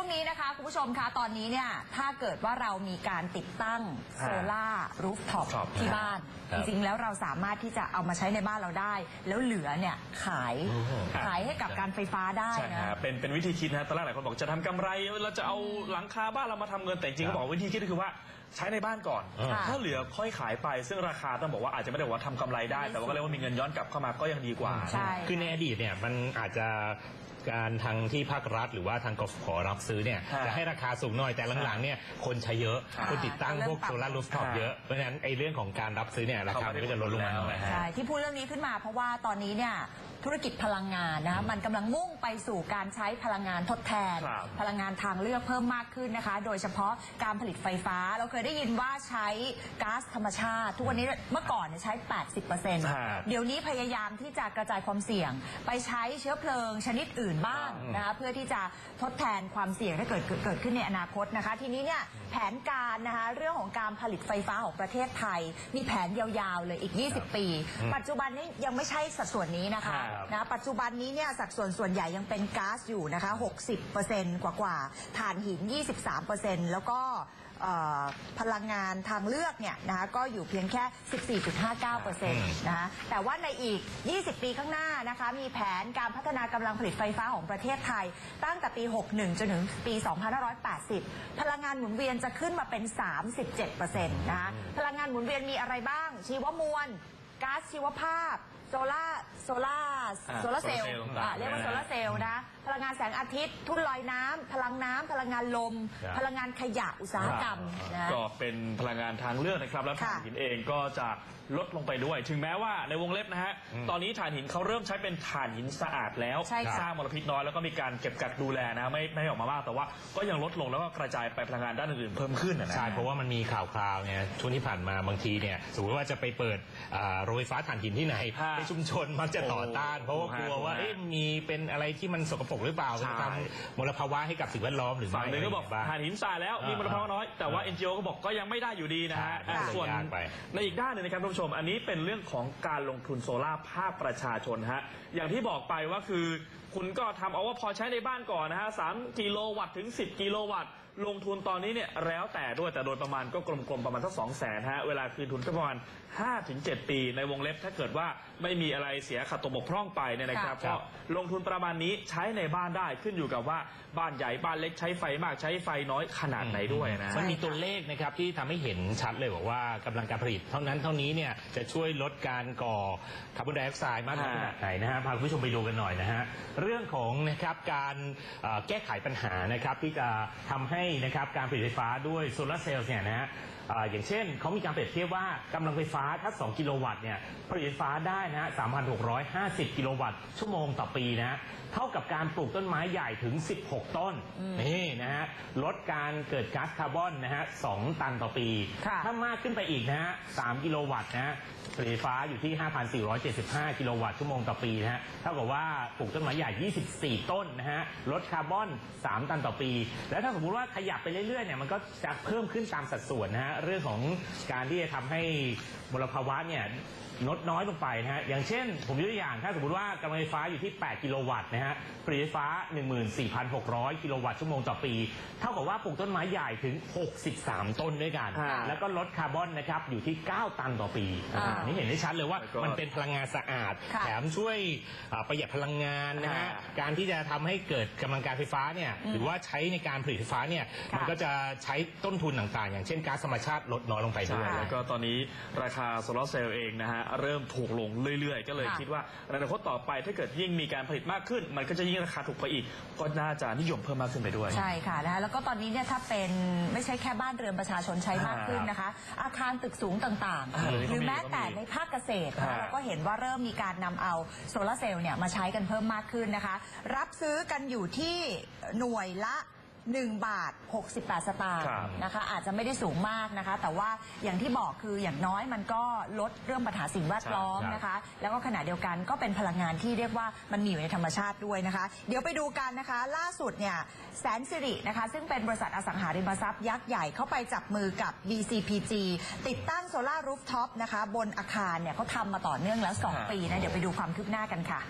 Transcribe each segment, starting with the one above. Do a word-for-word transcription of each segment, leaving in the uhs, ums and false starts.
นี้นะคะคุณผู้ชมคะตอนนี้เนี่ยถ้าเกิดว่าเรามีการติดตั้งโซล่ารูฟท็อปที่บ้านจริงๆแล้วเราสามารถที่จะเอามาใช้ในบ้านเราได้แล้วเหลือเนี่ยขายขายให้กับการไฟฟ้าได้นะเป็นเป็นวิธีคิดนะตอนแรกหลายคนบอกจะทำกำไรเราจะเอาหลังคาบ้านเรามาทำเงินแต่จริงๆก็บอกวิธีคิดก็คือว่าใช้ในบ้านก่อนถ้าเหลือค่อยขายไปซึ่งราคาต้องบอกว่าอาจจะไม่ได้ว่าทำกำไรได้แต่ว่าก็เรียกว่ามีเงินย้อนกลับเข้ามาก็ยังดีกว่าคือในอดีตเนี่ยมันอาจจะการทางที่ภาครัฐหรือว่าทางกฟผ.รับซื้อเนี่ยจะให้ราคาสูงหน่อยแต่หลังๆเนี่ยคนใช้เยอะคนติดตั้งพวกโซลาร์รูฟท็อปเยอะเพราะฉะนั้นไอ้เรื่องของการรับซื้อเนี่ยราคาก็จะลดลงมาหน่อยใช่ที่พูดเรื่องนี้ขึ้นมาเพราะว่าตอนนี้เนี่ยธุรกิจพลังงานนะมันกำลังมุ่งไปสู่การใช้พลังงานทดแทนพลังงานทางเลือกเพิ่มมากขึ้นนะคะโดยเฉพาะการผลิตไฟฟ้าเราเคยได้ยินว่าใช้ก๊าซธรรมชาติทุกวันนี้เมื่อก่อนใช้ แปดสิบเปอร์เซ็นต์ เดี๋ยวนี้พยายามที่จะกระจายความเสี่ยงไปใช้เชื้อเพลิงชนิดอื่นบ้างนะคะเพื่อที่จะทดแทนความเสี่ยงที่เกิดเกิดขึ้นในอนาคตนะคะทีนี้เนี่ยแผนการนะคะเรื่องของการผลิตไฟฟ้าของประเทศไทยมีแผนยาวๆเลยอีกยี่สิบปีปัจจุบันนี้ยังไม่ใช่สัดส่วนนี้นะคะนะปัจจุบันนี้เนี่ยสัดส่วนส่วนใหญ่ยังเป็นก๊าซอยู่นะคะ หกสิบเปอร์เซ็นต์ กว่ากว่าถ่านหิน ยี่สิบสามเปอร์เซ็นต์ แล้วก็พลังงานทางเลือกเนี่ยนะคะก็อยู่เพียงแค่ สิบสี่จุดห้าเก้าเปอร์เซ็นต์ นะคะแต่ว่าในอีกยี่สิบปีข้างหน้านะคะมีแผนการพัฒนากำลังผลิตไฟฟ้าของประเทศไทยตั้งแต่ปีหกสิบเอ็ดจนถึงปีสองพันห้าร้อยแปดสิบพลังงานหมุนเวียนจะขึ้นมาเป็น สามสิบเจ็ดเปอร์เซ็นต์ นะคะพลังงานหมุนเวียนมีอะไรบ้างชีวมวลก๊าซชีวภาพโซล่าโซล่าโซล่าเซลล์เรียกว่าโซล่าเซลล์นะพลังงานแสงอาทิตย์ทุ่นลอยน้ำพลังน้ำพลังงานลมพลังงานขยะอุตสาหกรรมนะก็เป็นพลังงานทางเลือกนะครับแล้วถ่านหินเองก็จะลดลงไปด้วยถึงแม้ว่าในวงเล็บนะฮะตอนนี้ถ่านหินเขาเริ่มใช้เป็นถ่านหินสะอาดแล้วสร้างมลพิษน้อยแล้วก็มีการเก็บกักดูแลนะไม่ไม่ออกมามากแต่ว่าก็ยังลดลงแล้วก็กระจายไปพลังงานด้านอื่นๆเพิ่มขึ้นนะใช่เพราะว่ามันมีข่าวคราวเนี่ยช่วงที่ผ่านมาบางทีเนี่ยสมมติว่าจะไปเปิดโรงไฟฟ้าถ่านหินที่ไหนในชุมชนมักจะต่อต้านเพราะว่ากลัวว่ามีเป็นอะไรที่มันสกปรกหรือเปล่าจะทำมลภาวะให้กับสิ่งแวดล้อมหรือไม่ฝั่งนึงก็บอกถ่านหินสะอาดแล้วมีมลภาวะน้อยแต่ว่า เอ็น จี โอ ก็บอกก็ยังไม่ได้อยู่ดีนะฮะส่วนในอีกด้านหนึ่งนะครับท่านผู้ชมอันนี้เป็นเรื่องของการลงทุนโซล่าภาคประชาชนฮะอย่างที่บอกไปว่าคือคุณก็ทำเอาว่าพอใช้ในบ้านก่อนนะฮะสามกิโลวัตต์ถึงสิบกิโลวัตต์ลงทุนตอนนี้เนี่ยแล้วแต่ด้วยแต่โดยประมาณก็กลมๆประมาณสักสองแสนฮะเวลาคืนทุนก็ประมาณ ห้าถึงเจ็ด ปีในวงเล็บถ้าเกิดว่าไม่มีอะไรเสียขาดตกบกพร่องไปเนี่ยนะครับก็ลงทุนประมาณนี้ใช้ในบ้านได้ขึ้นอยู่กับว่าบ้านใหญ่บ้านเล็กใช้ไฟมากใช้ไฟน้อยขนาดไหนด้วยนะมันมีตัวเลขนะครับที่ทำให้เห็นชัดเลยบอกว่ากำลังการผลิตเท่านั้นเท่านี้เนี่ยจะช่วยลดการก่อคาร์บอนไดออกไซด์มากน้อยขนาดไหนนะฮะพาคุณผู้ชมไปดูกันหน่อยนะฮะเรื่องของนะครับการแก้ไขปัญหานะครับที่จะทำให้นะครับการผลิตไฟฟ้าด้วยโซลาร์เซลล์เนี่ยนะฮะอย่างเช่นเขามีการเปรียบเทียบว่ากำลังไฟฟ้าถ้าสองกิโลวัตต์เนี่ยผลิตไฟฟ้าได้นะฮะ สามพันหกร้อยห้าสิบ กิโลวัตต์ชั่วโมงต่อปีนะเท่ากับการปลูกต้นไม้ใหญ่ถึงสิบหกต้นนี่นะฮะลดการเกิดก๊าซคาร์บอนนะฮะสองตันต่อปีถ้ามากขึ้นไปอีกนะฮะสามกิโลวัตต์นะฮะผลิตไฟฟ้าอยู่ที่ ห้าพันสี่ร้อยเจ็ดสิบห้า กิโลวัตต์ชั่วโมงต่อปีนะฮะเท่ากับว่าปลูกต้นไม้ใหญ่ยี่สิบสี่ต้นนะฮะลดคาร์บอนสามตันต่อปีแล้วถ้าสมมติว่าขยับไปเรื่อยๆเนี่ยมันก็จะเพิ่มขึ้นตามสัดส่วนนะฮะเรื่องของการที่จะทำให้มลภาวะเนี่ยลดน้อยลงไปนะฮะอย่างเช่นผมยกตัวอย่างถ้าสมมติว่ากำลังไฟฟ้าอยู่ที่แปดกิโลวัตต์นะฮะผลิตไฟฟ้า หนึ่งหมื่นสี่พันหกร้อย กิโลวัตต์ชั่วโมงต่อปีเท่ากับว่าปลูกต้นไม้ใหญ่ถึงหกสิบสามต้นด้วยกันแล้วก็ลดคาร์บอนนะครับอยู่ที่เก้าตันต่อปีนี่เห็นได้ชัดเลยว่ามันเป็นพลังงานสะอาดแถมช่วยประหยัดพลังงานนะฮะการที่จะทำให้เกิดกำลังการไฟฟ้าเนี่ยหรือว่าใช้ในการผลิตไฟฟ้าเนี่ยมันก็จะใช้ต้นทุนต่างๆอย่างเช่นก๊าซธรรมชาติลดน้อยลงไปด้วยแล้วก็ตอนนี้ราคาโซลาร์เซลล์เองนะฮะเริ่มถูกลงเรื่อยๆก็เลยคิดว่าในอนาคตต่อไปถ้าเกิดยิ่งมีการผลิตมากขึ้นมันก็จะยิ่งราคาถูกไปอีกก็น่าจะนิยมเพิ่มมากขึ้นไปด้วยใช่ค่ะนะคะแล้วก็ตอนนี้เนี่ยถ้าเป็นไม่ใช่แค่บ้านเรือนประชาชนใช้มากขึ้นนะคะอาคารตึกสูงต่างๆหรือแม้แต่ในภาคเกษตรเราก็เห็นว่าเริ่มมีการนำเอาโซลาร์เซลล์เนี่ยมาใช้กันเพิ่มมากขึ้นนะคะรับซื้อกันอยู่ที่หน่วยละหนึ่งบาทหกสิบแปดสตางค์นะคะอาจจะไม่ได้สูงมากนะคะแต่ว่าอย่างที่บอกคืออย่างน้อยมันก็ลดเรื่องปัญหาสิ่งแวดล้อมนะคะแล้วก็ขณะเดียวกันก็เป็นพลังงานที่เรียกว่ามันมีอยู่ในธรรมชาติด้วยนะคะเดี๋ยวไปดูกันนะคะล่าสุดเนี่ยแสนสิรินะคะซึ่งเป็นบริษัทอสังหาริมทรัพย์ยักษ์ใหญ่เข้าไปจับมือกับ บี ซี พี จี ติดตั้งโซล่ารูฟท็อปนะคะบนอาคารเนี่ยเขาทำมาต่อเนื่องแล้วสองปีนะเดี๋ยวไปดูความคืบหน้ากันค่ะ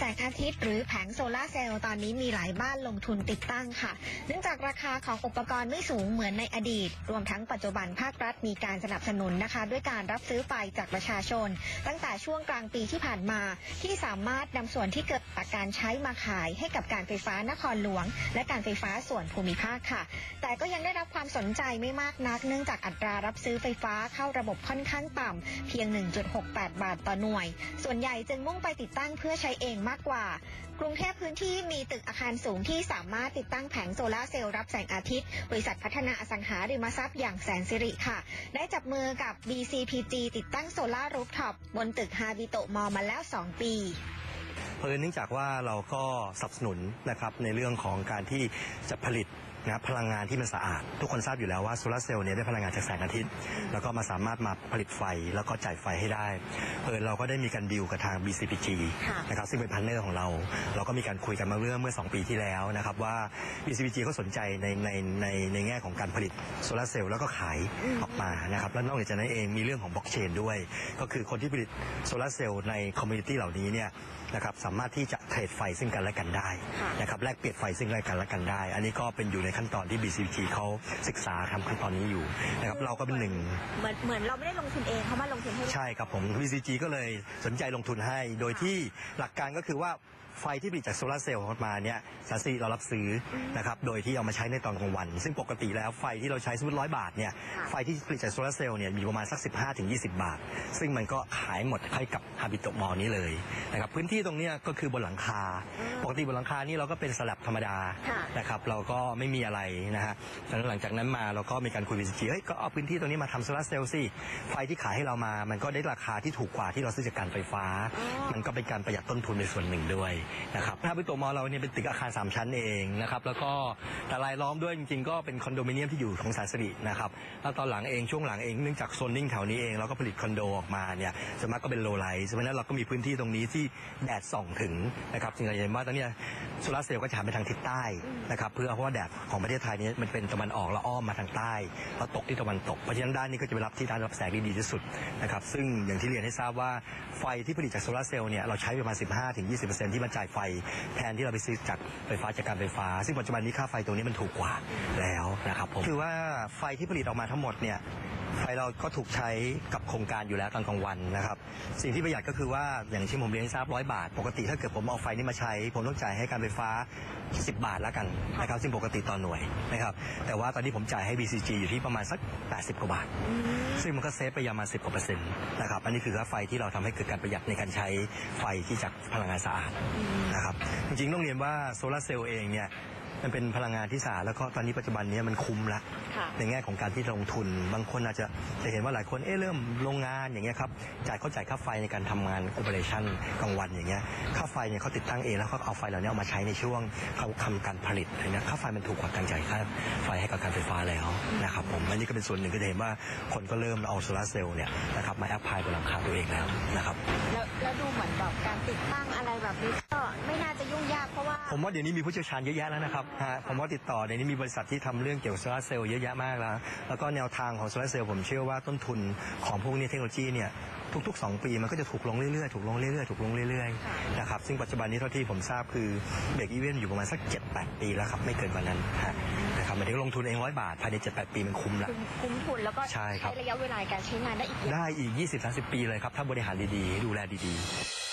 งอาทิตย์หรือแผงโซลาร์เซลล์ตอนนี้มีหลายบ้านลงทุนติดตั้งค่ะเนื่องจากราคาของอุปกรณ์ไม่สูงเหมือนในอดีตรวมทั้งปัจจุบันภาครัฐมีการสนับสนุนนะคะด้วยการรับซื้อไฟจากประชาชนตั้งแต่ช่วงกลางปีที่ผ่านมาที่สามารถนำส่วนที่เกิดจากการใช้มาขายให้กับการไฟฟ้านครหลวงและการไฟฟ้าส่วนภูมิภาคค่ะแต่ก็ยังได้รับความสนใจไม่มากนักเนื่องจากอัตรารับซื้อไฟฟ้าเข้าระบบค่อนข้างต่ำเพียง หนึ่งจุดหกแปด บาทต่อหน่วยส่วนใหญ่จึงมุ่งไปติดตั้งเพื่อใช้เองมากกว่ากรุงเทพพื้นที่มีตึกอาคารสูงที่สามารถติดตั้งแผงโซลาร์เซลล์รับแสงอาทิตย์บริษัทพัฒนาอสังหาริมทรัพย์อย่างแสนสิริค่ะได้จับมือกับ บี ซี พี จี ติดตั้งโซลาร์รูฟท็อปบนตึกฮาบิโตะมอลล์มาแล้วสองปีเพราะเนื่องจากว่าเราก็สนับสนุนนะครับในเรื่องของการที่จะผลิตนะพลังงานที่มันสะอาดทุกคนทราบอยู่แล้วว่าโซลาร์เซลล์เนี่ยได้พลังงานจากแสงอาทิตย์แล้วก็มาสามารถมาผลิตไฟแล้วก็จ่ายไฟให้ได้เออเราก็ได้มีการดีลกับทาง บี ซี พี จี นะครับซึ่งเป็นพาร์ทเนอร์ของเราเราก็มีการคุยกันมาเรื่องเมื่อสองปีที่แล้วนะครับว่า บี ซี พี จี เขาสนใจในในในในแง่ของการผลิตโซลาร์เซลล์แล้วก็ขายออกมานะครับแล้วนอกจากนั้นเองมีเรื่องของบล็อกเชนด้วยก็คือคนที่ผลิตโซลาร์เซลล์ในคอมมูนิตี้เหล่านี้เนี่ยนะครับสามารถที่จะเทรดไฟซึ่งกันและกันได้นะครับแลกเปลี่ยนไฟซึ่งกันและกันได้อันนี้ก็เป็นอยู่ในขั้นตอนที่ บี ซี พี จี เขาศึกษาทำขั้นตอนนี้อยู่นะครับเราก็เป็นหนึ่งเหมือนเหมือนเราไม่ได้ลงทุนเองเขามาลงทุนให้ใช่ครับผม บี ซี พี จี ก็เลยสนใจลงทุนให้โดยที่หลักการก็คือว่าไฟที่ผลิตจากโซลาร์เซลล์มาเนี่ยสาสิเรารับซื้อนะครับโดยที่เอามาใช้ในตอนกลางวันซึ่งปกติแล้วไฟที่เราใช้สมมติร้อยบาทเนี่ยไฟที่ผลิตจากโซลาร์เซลล์เนี่ยมีประมาณสัก สิบห้าถึงยี่สิบ บาทซึ่งมันก็ขายหมดให้กับฮาบิโตะมอลล์นี้เลยนะครับพื้นที่ตรงนี้ก็คือบนหลังคาปกติบนหลังคานี่เราก็เป็นสลับธรรมดานะครับเราก็ไม่มีอะไรนะฮะหลังจากนั้นมาเราก็มีการคุยกับ บี ซี พี จี เฮ้ยก็เอาพื้นที่ตรงนี้มาทำโซลาร์เซลล์สิไฟที่ขายให้เรามามันก็ได้ราคาที่ถูกกว่าที่เราซื้อจากการไฟฟ้ามันก็เป็นการประหยัดต้นทุนในส่วนหนึ่งด้วยนะครับตัวมอเราเนี่ยเป็นตึกอาคารสามชั้นเองนะครับแล้วก็แต่รายล้อมด้วยจริงๆก็เป็นคอนโดมิเนียมที่อยู่ของแสนสิรินะครับแล้วตอนหลังเองช่วงหลังเองเนื่องจากโซนนิ่งแถวนี้เองเราก็ผลิตคอนโดออกมาเนี่ยส่วนมากก็เป็นโลไลท์เพราะฉะนั้นเราก็มีพื้นที่ตรงนี้ที่แดดส่องถึงนะครับจึงเห็นว่าตอนนี้โซลาร์เซลล์ก็จะหันไปทางทิศใต้นะครับเพื่อเพราะว่าแดดของประเทศไทยนี้มันเป็นตะวันออกแล้วอ้อมมาทางใต้แล้วตกที่ตะวันตกเพราะฉะนั้นด้านนี้ก็จะไปรับที่ด้านรับแสงที่ดีที่สุดนะครับซึ่งอย่างที่เรียนให้ทราบว่าไฟที่ผลิตจากโซลาร์เซลล์เนี่ยเราใช้ประมาณ สิบห้าถึงยี่สิบเปอร์เซ็นต์ ที่มาจ่ายไฟแทนที่เราไปซื้อจากไฟฟ้าจากการไฟฟ้าซึ่งปัจจุบันนี้ค่าไฟตรงนี้มันถูกกว่าแล้วนะครับผมคือว่าไฟที่ผลิตออกมาทั้งหมดเนี่ยไฟเราก็ถูกใช้กับโครงการอยู่แล้วตอนกลางวันนะครับสิ่งที่ประหยัดก็คือว่าอย่างที่ผมเรียนให้ทราบร้อยบาทปกติถ้าเกิดผมเอาไฟนี้มาใช้ผมต้องจ่ายให้การไฟฟ้าสิบบาทแล้วกันนะครับซึ่งปกติต่อหน่วยนะครับแต่ว่าตอนนี้ผมจ่ายให้ บี ซี จี อยู่ที่ประมาณสักแปดสิบกว่าบาทซึ่งมันก็เซฟไปประมาณสิบกว่าเปอร์เซ็นต์นะครับอันนี้คือค่าไฟที่เราทำให้เกิดการประหยัดในการใช้ไฟที่จากพลังงานสะอาดนะครับจริงๆต้องเรียนว่าโซลาร์เซลล์เองเนี่ยมันเป็นพลังงานที่สะอาดแล้วก็ตอนนี้ปัจจุบันนี้มันคุ้มละในแง่ของการที่ลงทุนบางคนอาจจะจะเห็นว่าหลายคนเอ๊ะเริ่มโรงงานอย่างเงี้ยครับจ่ายเขาจ่ายค่าไฟในการทำงานโอเปอเรชั่นกลางวันอย่างเงี้ยค่าไฟเนี่ยเขาติดตั้งเองแล้วเขาเอาไฟเหล่านี้เอามาใช้ในช่วงเขาทำการผลิตอะไรเงี้ยค่าไฟมันถูกกว่าการจ่ายค่าไฟให้กับการไฟฟ้าแล้วนะครับผมอันนี้ก็เป็นส่วนหนึ่งก็จะเห็นว่าคนก็เริ่มเอาโซลาร์เซลล์เนี่ยนะครับมาแอพพลายบนหลังคาตัวเองแล้วนะครับแล้วแล้วดูเหมือนแบบการติดตั้งอะไรแบบนี้ก็ไม่น่าจะยุ่งยากเพราะว่าผมว่าเดี๋ยวนี้มีผู้เชี่ยวชาญเยอะแยะแล้วนะครับผมว่าติดต่อในนี้มีบริษัทที่ทำเรื่องเกี่ยวกับโซลาร์เซลล์เยอะแยะมากแล้วแล้วก็แนวทางของโซลาร์เซลล์ผมเชื่อว่าต้นทุนของพวกนี้เทคโนโลยีเนี่ยทุกๆสองปีมันก็จะถูกลงเรื่อยๆถูกลงเรื่อยๆถูกลงเรื่อยๆนะครับซึ่งปัจจุบันนี้เท่าที่ผมทราบคือเบรกอีเวนต์อยู่ประมาณสัก เจ็ดแปด ปีแล้วครับไม่เกินกว่านั้นนะครับหมายถึงลงทุนเองร้อยบาทภายใน เจ็ดแปด ปีมันคุ้มละคุ้มทุนแล้วก็ใช้ระยะเวลาการใช้งานได้อีกได้อีก ยี่สิบถึงสามสิบ ปีเลยครับถ้าบริหารดีๆดูแลดีๆ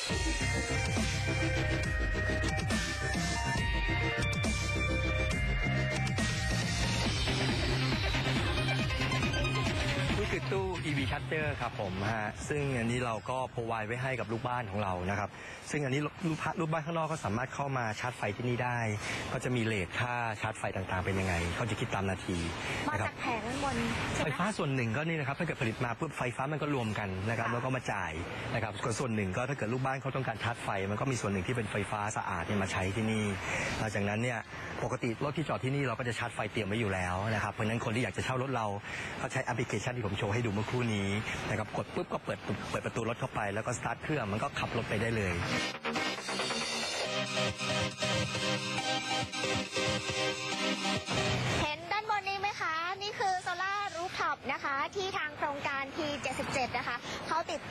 คือตู้ อี วี Charger ครับผมฮะซึ่งอันนี้เราก็โพรไวด์ไว้ให้กับลูกบ้านของเรานะครับซึ่งอันนี้ลูกลูกบ้านข้างนอกก็สามารถเข้ามาชาร์จไฟที่นี่ได้ก็จะมีเรทค่าชาร์จไฟต่างๆเป็นยังไงเขาจะคิดตามนาทีมาจากแผงข้างบนไฟฟ้าส่วนหนึ่งก็นี่นะครับถ้าเกิดผลิตมาปุ๊บไฟฟ้ามันก็รวมกันนะครับแล้วก็มาจ่ายนะครับส่วนหนึ่งก็ถ้าเกิดลูกบ้านเขาต้องการชาร์จไฟมันก็มีส่วนหนึ่งที่เป็นไฟฟ้าสะอาดเนี่ยมาใช้ที่นี่หลังจากนั้นเนี่ยปกติรถที่จอดที่นี่เราก็จะชาร์จไฟเตรียมไว้อยู่แล้วนะครับเพราะฉะนั้นคนที่อยากจะเช่ารถเราเขาใช้แอปพลิเคชันที่ผมโชว์ให้ดูเมื่อครู่นี้นะครับกดปุ๊บก็เปิดเปิดประตูรถเข้าไปแล้วก็สตาร์ทเครื่องมันก็ขับรถไปได้เลยเห็นด้านบนนี้ไหมคะนี่คือโซล่ารูฟท็อปนะคะที่ทางโครงการ พี เจ็ดสิบเจ็ด นะคะเขาติดตั้งไว้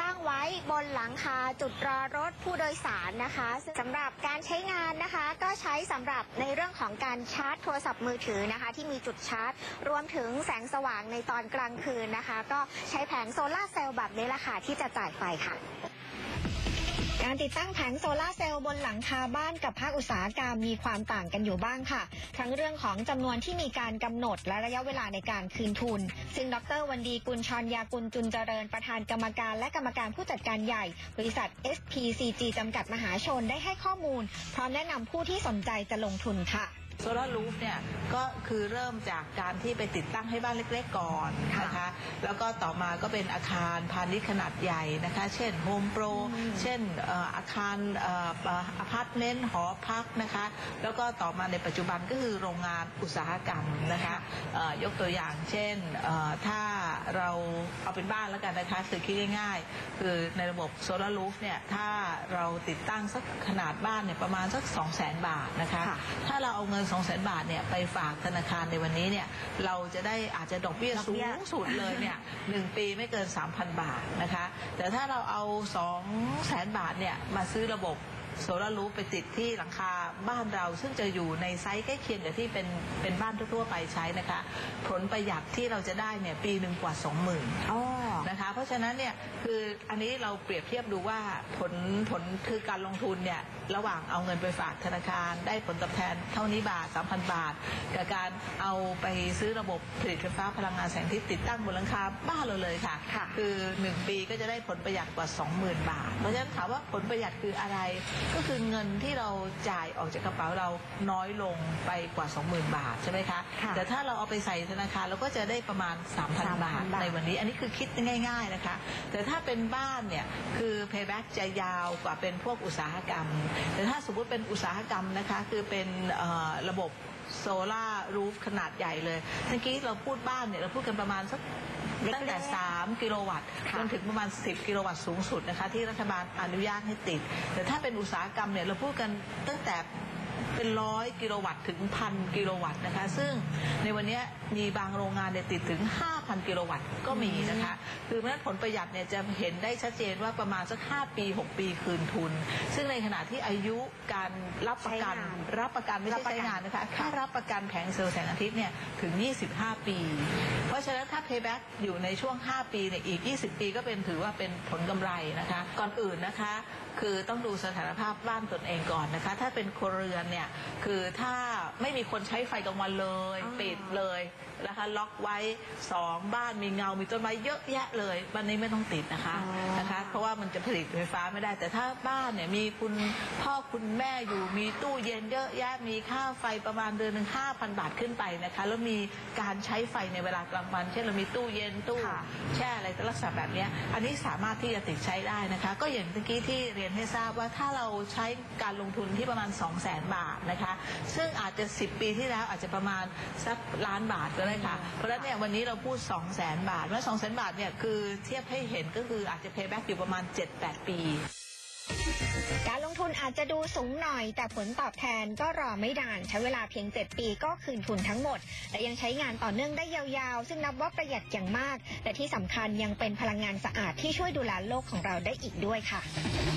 บนหลังคาจุดรอรถผู้โดยสารนะคะสำหรับการใช้งานนะคะก็ใช้สำหรับในเรื่องของการชาร์จโทรศัพท์มือถือนะคะที่มีจุดชาร์จรวมถึงแสงสว่างในตอนกลางคืนนะคะก็ใช้แผงโซลาร์เซลล์แบบนี้แหละค่ะที่จะจ่ายไฟค่ะการติดตั้งแผงโซลาร์เซลล์บนหลังคาบ้านกับภาคอุตสาหกรรมมีความต่างกันอยู่บ้างค่ะทั้งเรื่องของจำนวนที่มีการกำหนดและระยะเวลาในการคืนทุนซึ่งดร.วันดีกุลชรยากุลจุนเจริญประธานกรรมการและกรรมการผู้จัดการใหญ่บริษัท เอส พี ซี จี จำกัดมหาชนได้ให้ข้อมูลพร้อมแนะนำผู้ที่สนใจจะลงทุนค่ะโซลาร์รูฟเนี่ยก็คือเริ่มจากการที่ไปติดตั้งให้บ้านเล็กๆก่อนนะคะแล้วก็ต่อมาก็เป็นอาคารพาณิชย์ขนาดใหญ่นะคะเช่นโฮมโปรเช่นอาคารอพาร์ตเมนต์หอพักนะคะแล้วก็ต่อมาในปัจจุบันก็คือโรงงานอุตสาหกรรมนะคะยกตัวอย่างเช่นถ้าเราเอาเป็นบ้านแล้วกันนะคะคือคิดง่ายๆคือในระบบโซลาร์รูฟเนี่ยถ้าเราติดตั้งสักขนาดบ้านเนี่ยประมาณสัก สองแสน บาทนะคะถ้าเราเอาเงินสองแสน บาทเนี่ยไปฝากธนาคารในวันนี้เนี่ยเราจะได้อาจจะดอกเบี้ยสูงสุดเลยเนี่ยหนึ่งปีไม่เกิน สามพัน บาทนะคะแต่ถ้าเราเอา สองแสน บาทเนี่ยมาซื้อระบบโซลาร์รูฟไปติดที่หลังคาบ้านเราซึ่งจะอยู่ในไซส์ใกล้เคียงกับที่เป็นเป็นบ้านทั่วๆไปใช้นะคะผลประหยัดที่เราจะได้เนี่ยปีหนึ่งกว่า สองหมื่น นะคะเพราะฉะนั้นเนี่ยคืออันนี้เราเปรียบเทียบดูว่าผลผลคือการลงทุนเนี่ยระหว่างเอาเงินไปฝากธนาคารได้ผลตอบแทนเท่านี้บาท สามพัน บาทกับการเอาไปซื้อระบบผลิตไฟฟ้าพลังงานแสงอาทิตย์ติดตั้งบนหลังคาบ้านเราเลยค่ะคือหนึ่งปีก็จะได้ผลประหยัดกว่า สองหมื่น บาทเพราะฉะนั้นถามว่าผลประหยัดคืออะไรก็คือเงินที่เราจ่ายออกจากกระเป๋าเราน้อยลงไปกว่า สองหมื่น บาทใช่ไหมคะแต่ถ้าเราเอาไปใส่ธนาคารเราก็จะได้ประมาณ สามพัน บาทในวันนี้อันนี้คือคิดง่ายๆนะคะแต่ถ้าเป็นบ้านเนี่ยคือ payback จะยาวกว่าเป็นพวกอุตสาหกรรมแต่ถ้าสมมติเป็นอุตสาหกรรมนะคะคือเป็นระบบโซลาร์รูฟขนาดใหญ่เลยเมื่อกี้เราพูดบ้านเนี่ยเราพูดกันประมาณสักตั้งแต่สามกิโลวัตต์จนถึงประมาณสิบกิโลวัตต์สูงสุดนะคะที่รัฐบาลอนุญาตให้ติดแต่ถ้าเป็นอุตสาหกรรมเนี่ยเราพูดกันตั้งแต่เป็นร้อยกิโลวัตต์ถึงพันกิโลวัตต์นะคะซึ่งในวันนี้มีบางโรงงานเนี่ยติดถึง ห้าพัน กิโลวัตต์ก็มีนะคะคือเพราะฉะนั้นผลประหยัดเนี่ยจะเห็นได้ชัดเจนว่าประมาณสักห้าปีหกปีคืนทุนซึ่งในขณะที่อายุการรับประกันรับประกันไม่ใช่ใช้งานนะคะแค่รับประกันแผงเซลล์แสงอาทิตย์เนี่ยถึงยี่สิบห้าปีเพราะฉะนั้นถ้า payback อยู่ในช่วงห้าปีเนี่ยอีกยี่สิบปีก็เป็นถือว่าเป็นผลกำไรนะคะก่อนอื่นนะคะคือต้องดูสถานภาพบ้านตนเองก่อนนะคะถ้าเป็นครัวเรือนเนี่ยคือถ้าไม่มีคนใช้ไฟกลางวันเลยปิดเลยนะคะล็อกไว้สองบ้านมีเงามีต้นไม้เยอะแยะเลยบ้านนี้ไม่ต้องติดนะคะนะคะเพราะว่ามันจะผลิตไฟฟ้าไม่ได้แต่ถ้าบ้านเนี่ยมีคุณพ่อคุณแม่อยู่มีตู้เย็นเยอะแยะมีค่าไฟประมาณเดือนหนึ่งห้าพันบาทขึ้นไปนะคะแล้วมีการใช้ไฟในเวลากลางวันเช่นเรามีตู้เย็นตู้แช่อะไรลักษณะแบบนี้อันนี้สามารถที่จะติดใช้ได้นะคะก็อย่างเมื่อกี้ที่เรียนให้ทราบว่าถ้าเราใช้การลงทุนที่ประมาณ สองแสน บาทนะคะซึ่งอาจจะสิบปีที่แล้วอาจจะประมาณสักล้านบาทก็ได้ค่ะเพราะฉะนั้นเนี่ยวันนี้เราพูด สองแสน บาทว่า สองแสน บาทเนี่ยคือเทียบให้เห็นก็คืออาจจะ payback อยู่ประมาณ เจ็ดแปด ปีการลงทุนอาจจะดูสูงหน่อยแต่ผลตอบแทนก็รอไม่นานใช้เวลาเพียงเจ็ดปีก็คืนทุนทั้งหมดและยังใช้งานต่อเนื่องได้ยาวๆซึ่งนับว่าประหยัดอย่างมากและที่สำคัญยังเป็นพลังงานสะอาดที่ช่วยดูแลโลกของเราได้อีกด้วยค่ะ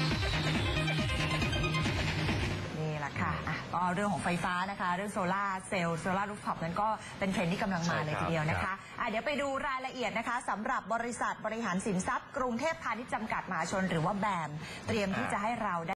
นี่แหละค่ะก็เรื่องของไฟฟ้านะคะเรื่องโซลาร์เซลล์โซลาร์รูฟท็อปนั้นก็เป็นเทรนด์ที่กำลังมาเลยทีเดียวนะคะะเดี๋ยวไปดูรายละเอียดนะคะสำหรับบริษัทบริหารสินทรัพย์กรุงเทพพาณิชย์จำกัดมหาชนหรือว่าแบมเตรียมที่จะให้เราได้